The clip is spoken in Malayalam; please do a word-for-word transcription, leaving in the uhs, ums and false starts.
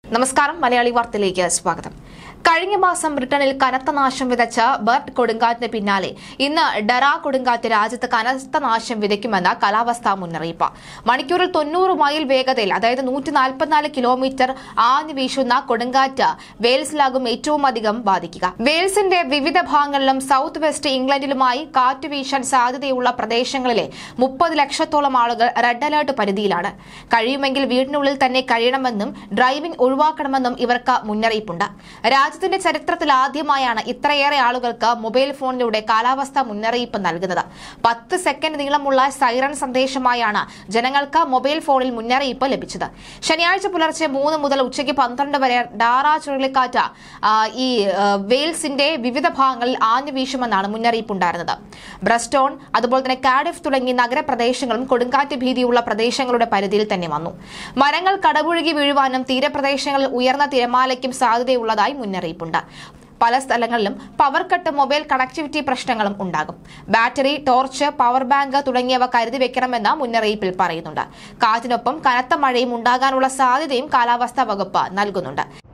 നമസ്കാരം മലയാളി വാർത്തയിലേക്ക് സ്വാഗതം. കഴിഞ്ഞ മാസം ബ്രിട്ടനിൽ കനത്ത നാശം വിതച്ച ബർട്ട് കൊടുങ്കാറ്റിന് പിന്നാലെ ഇന്ന് ഡെറാ കൊടുങ്കാറ്റ് രാജ്യത്ത് കനത്ത നാശം വിതയ്ക്കുമെന്ന കാലാവസ്ഥാ മുന്നറിയിപ്പ്. മണിക്കൂറിൽ തൊണ്ണൂറ് മൈൽ വേഗതയിൽ അതായത് നൂറ്റി നാൽപ്പത്തിനാല് കിലോമീറ്റർ ആഞ്ഞു വീശുന്ന കൊടുങ്കാറ്റ് വെയിൽസിലാകും ഏറ്റവും അധികം ബാധിക്കുക. വെയിൽസിന്റെ വിവിധ ഭാഗങ്ങളിലും സൌത്ത് വെസ്റ്റ് ഇംഗ്ലണ്ടിലുമായി കാറ്റ് വീശാൻ സാധ്യതയുള്ള പ്രദേശങ്ങളിലെ മുപ്പത് ലക്ഷത്തോളം ആളുകൾ റെഡ് അലർട്ട് പരിധിയിലാണ്. കഴിയുമെങ്കിൽ വീടിനുള്ളിൽ തന്നെ കഴിയണമെന്നും ഡ്രൈവിംഗ് ഒഴിവാക്കണമെന്നും ഇവർക്ക് മുന്നറിയിപ്പുണ്ട്. രാജ്യത്തിന്റെ ചരിത്രത്തിൽ ആദ്യമായാണ് ഇത്രയേറെ ആളുകൾക്ക് മൊബൈൽ ഫോണിലൂടെ കാലാവസ്ഥാ മുന്നറിയിപ്പ് നൽകുന്നത്. പത്ത് സെക്കൻഡ് നീളമുള്ള സൈറൺ സന്ദേശമായാണ് ജനങ്ങൾക്ക് മൊബൈൽ ഫോണിൽ മുന്നറിയിപ്പ് ലഭിച്ചത്. ശനിയാഴ്ച പുലർച്ചെ മൂന്ന് മുതൽ ഉച്ചയ്ക്ക് പന്ത്രണ്ട് വരെ ഡാറ ചുഴലിക്കാറ്റ് ഈ വെയിൽസിന്റെ വിവിധ ഭാഗങ്ങളിൽ ആഞ്ഞു വീശുമെന്നാണ് മുന്നറിയിപ്പുണ്ടായിരുന്നത്. ബ്രസ്റ്റോൺ അതുപോലെ തന്നെ കാഡിഫ് തുടങ്ങിയ നഗരപ്രദേശങ്ങളും കൊടുങ്കാറ്റ് ഭീതിയുള്ള പ്രദേശങ്ങളുടെ പരിധിയിൽ തന്നെ വന്നു. മരങ്ങൾ കടപുഴകി വീഴുവാനും തീരപ്രദേശങ്ങളിൽ ഉയർന്ന തിരമാലയ്ക്കും സാധ്യതയുള്ളതായി മുന്നറിയിപ്പുണ്ട്. പല സ്ഥലങ്ങളിലും പവർ കട്ട്, മൊബൈൽ കണക്ടിവിറ്റി പ്രശ്നങ്ങളും ഉണ്ടാകും. ബാറ്ററി, ടോർച്ച്, പവർ ബാങ്ക് തുടങ്ങിയവ കരുതി വെക്കണമെന്ന് മുന്നറിയിപ്പിൽ പറയുന്നുണ്ട്. കാറ്റിനൊപ്പം കനത്ത മഴയും ഉണ്ടാകാനുള്ള സാധ്യതയും കാലാവസ്ഥാ വകുപ്പ് നൽകുന്നുണ്ട്.